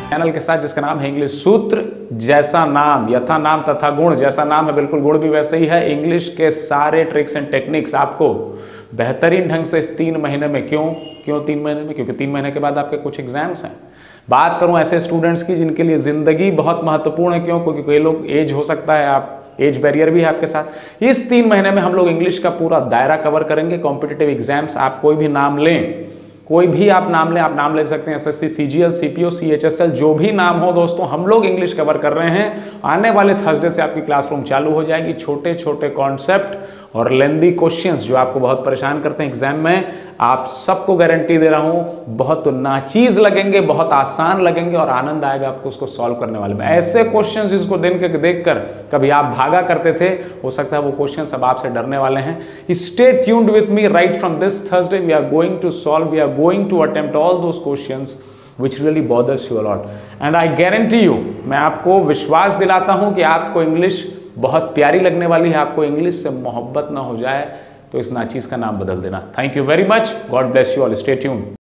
Channel के साथ जिसका नाम है इंग्लिश सूत्र जैसा नाम, यथा नाम तथा गुण, जैसा नाम है बिल्कुल गुण भी वैसे ही है। इंग्लिश के सारे ट्रिक्स एंड टेक्निक्स आपको बेहतरीन ढंग से इस 3 महीने में। क्यों 3 महीने में? क्योंकि 3 महीने के बाद आपके कुछ एग्जाम्स हैं। बात करूं ऐसे स्टूडेंट्स की जिनके लिए जिंदगी बहुत महत्वपूर्ण है। क्यों? क्योंकि कई लोग एज हो सकता है, आप एज बैरियर भी है आपके साथ। इस 3 महीने में हम लोग इंग्लिश का पूरा दायरा कवर करेंगे। कॉम्पिटिटिव एग्जाम्स, आप कोई भी नाम लें, कोई भी आप नाम लें, आप नाम ले सकते हैं एसएससी, सीजीएल, सीपीओ, सीएचएसएल, जो भी नाम हो दोस्तों, हम लोग इंग्लिश कवर कर रहे हैं। आने वाले थर्सडे से आपकी क्लासरूम चालू हो जाएगी। छोटे छोटे कॉन्सेप्ट और लेंदी क्वेश्चंस जो आपको बहुत परेशान करते हैं एग्जाम में, आप सबको गारंटी दे रहा हूं बहुत नाचीज लगेंगे, बहुत आसान लगेंगे और आनंद आएगा आपको उसको सॉल्व करने वाले में। ऐसे क्वेश्चंस जिसको देखकर कभी आप भागा करते थे, हो सकता है वो क्वेश्चंस अब आपसे डरने वाले हैं। Stay tuned with me right from this Thursday. We are going to solve, we are going to attempt all those questions which really bothers you a lot and I guarantee you, मैं आपको विश्वास दिलाता हूं कि आपको English बहुत प्यारी लगने वाली है। आपको इंग्लिश से मोहब्बत ना हो जाए तो इस नाचीज का नाम बदल देना। Thank you very much, God bless you all, stay tuned.